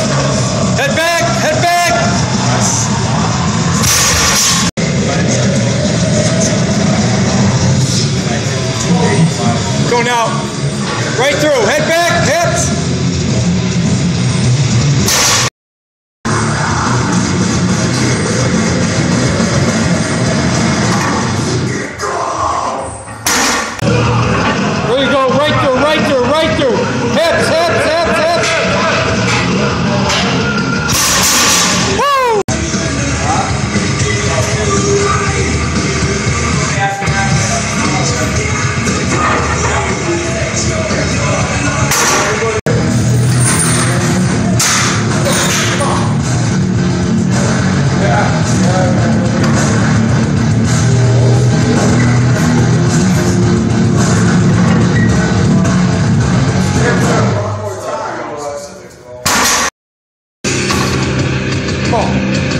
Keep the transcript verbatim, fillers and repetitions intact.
Head back, head back. Go now. Right through. Head back, hips. There you go. Right through, right through, right through. Hips, hips, hips, hips. Woo! Come on.